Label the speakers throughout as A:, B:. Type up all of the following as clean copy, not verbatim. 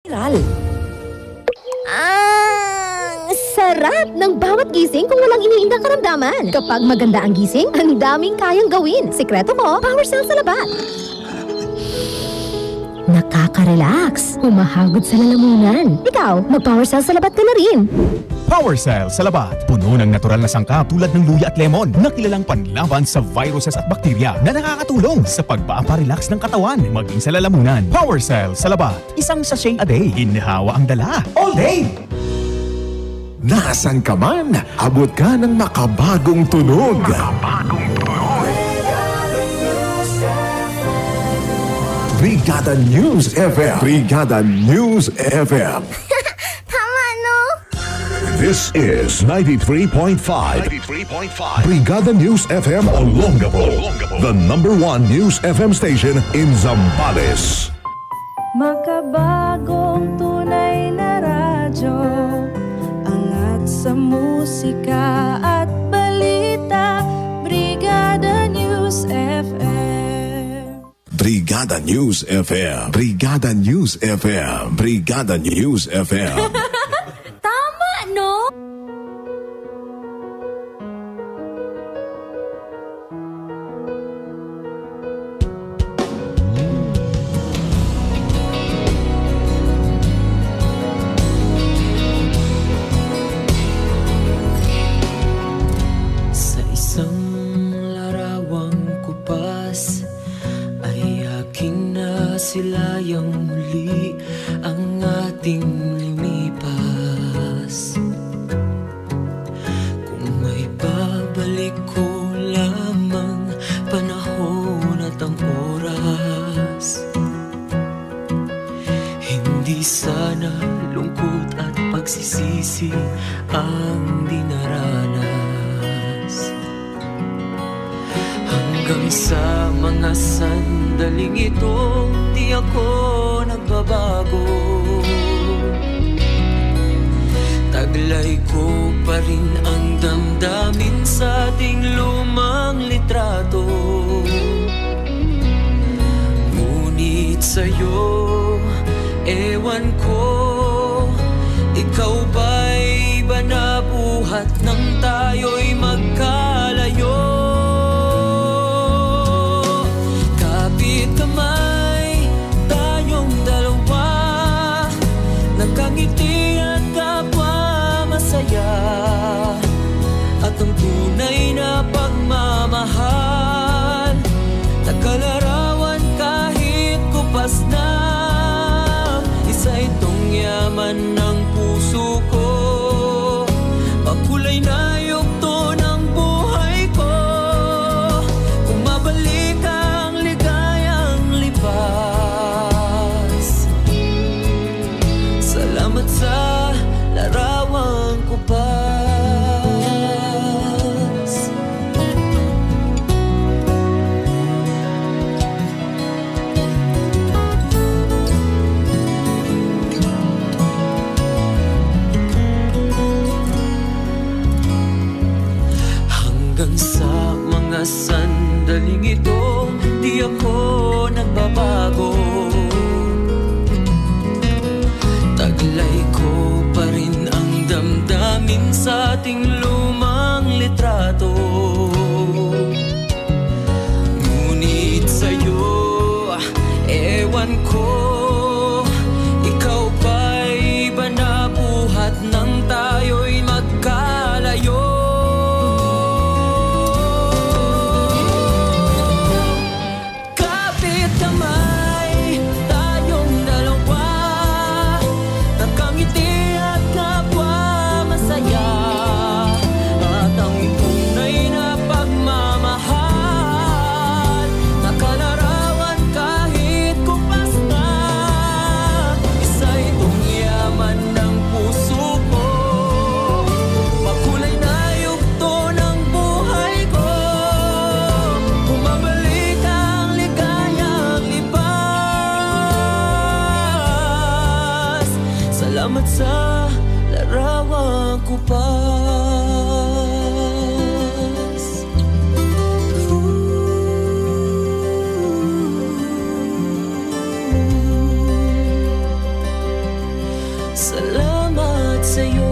A: Viral. Ang sarap ng bawat gising kung walang iniindang karamdaman. Kapag maganda ang gising, ang daming kayang gawin. Sikreto ko, Power Cell sa Labat. Nakaka-relax, humahagod sa lalamunan. Ikaw, mag-Power Cell sa Labat ka na rin.
B: Power Cell sa Labat. Puno ng natural na sangkap tulad ng luya at lemon na kilalang panlaban sa viruses at bakterya na nakakatulong sa pagpaparelax ng katawan maging sa lalamunan. Power Cell sa Labat. Isang sachet a day. Ginhawa ang dala. All day!
C: Nasaan ka man, abot ka ng makabagong tunog. Brigada News FM. Brigada News FM.
A: Tama, no?
C: This is 93.5. Brigada News FM Olongapo. The #1 News FM station in Zambales.
D: Makabagong tunay na radyo, angat sa musika at balita, Brigada News FM.
C: Brigada News FM. Brigada News FM. Brigada News FM.
D: Tama, no?
E: Sa isang larawang kupas ay aking nasilayang muli ang ating lumipas. Kung may babalik ko lamang panahon at ang oras, hindi sana lungkot at pagsisisi ang dinaranas. Hanggang sa mga sandaling ito, di ako nagbabago. Taglay ko pa rin ang damdamin sa ating lumang litrato. Ngunit sa'yo, ewan ko, ikaw ba'y ba nabuhat nang tayo'y magkalayo? Kapit kamay, tayong dalawa, nakangiti at kapwa masaya, at ang tunay na pagmamahal, nagkalarawan kahit kupas na. Isa itong yaman ng puso ko, pakulay na yugto ng buhay ko. Kung mabalik ang ligayang lipas, salamat sa larawang kupas. Hanggang sa mga sandaling ito, di ako nagbabago. Taglay ko pa rin ang damdamin sa ating lumang litrato. Ngunit sa'yo, ewan ko, ikaw ba'y ba nabuhat nang tayo'y magkalayo? Kapit kamay, tayong dalawa, nakangiti at kapwa masaya, at ang tunay na pagmamahal, nakalarawan kahit kupas na. Isa itong yaman ng puso ko, makulay na yugto ng buhay ko. Bumabalik ang ligayang lipas, salamat sa larawang kupas. Salamat sa'yo.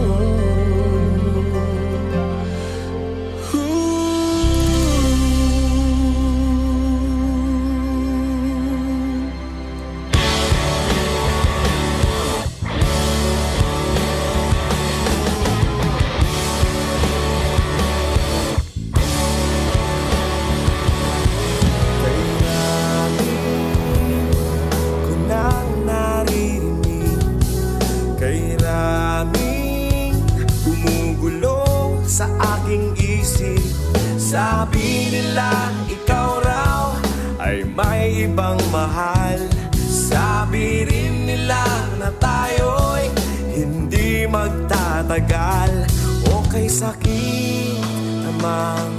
F: Sa aking isip, sabi nila ikaw raw ay may ibang mahal. Sabi rin nila na tayo'y hindi magtatagal. O kay sakit namang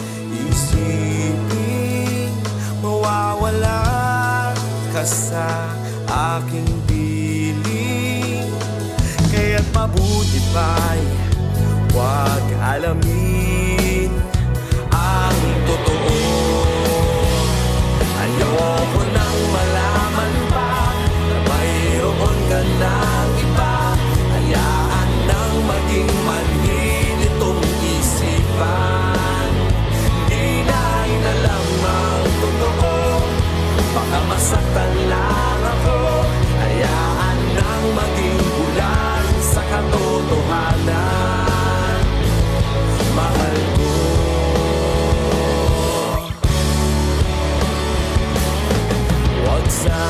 F: isipin, mawawala ka sa aking piling. Kaya't mabuti pa'y huwag alamin ang totoo. Ayoko nang malaman pa na mayroon ka ng iba. Hayaan nang maging manhin itong isipan. Di na inalam ang totoo, baka masaktan lang ako. Hayaan nang maging bulan sa katotohanan. Mahal ko, huwag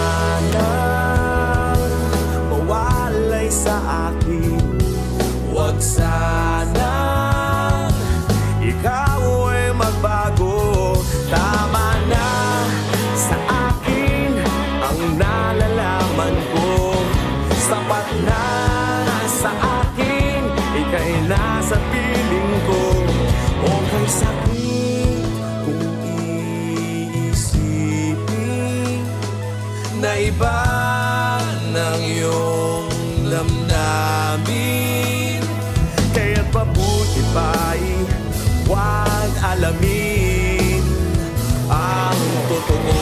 F: sanang mawalay sa akin. Huwag sanang ikaw ay magbago. Tama na sa akin ang nalalaman ko. Sapat na sa akin, ika'y nasa piling ko. O kay sakit kung iisipin na iba ng iyong damdamin. Kaya't mabuti pa'y huwag alamin ang totoo.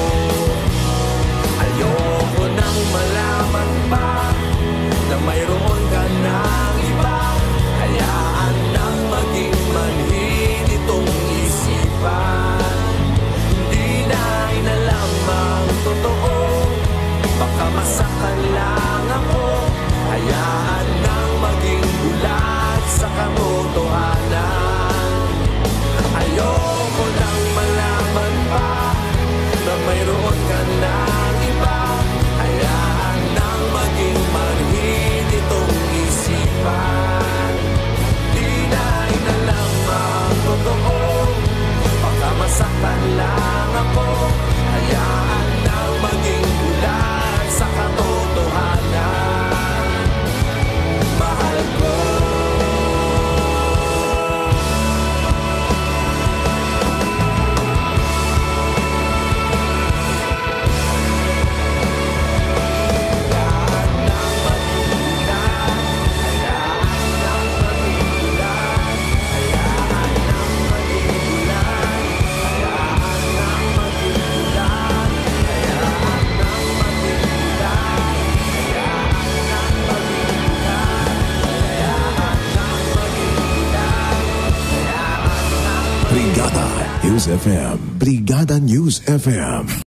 F: Ayoko nang malaman pa na mayroon ka ng iba. Hayaan nang maging manhin itong isipan. Hindi na inalam ang totoo, baka masaktan lang ako. Hayaan nang maging bulag sa katotohanan. Ayoko nang malaman pa na mayroon ka ng iba. Hayaan nang maging manhin itong isipan. Di na inalam ang totoo, baka masaktan lang ako. Hayaan nang maging bulag sa katotohanan. Mahal ko.
C: Brigada News FM. Brigada News FM.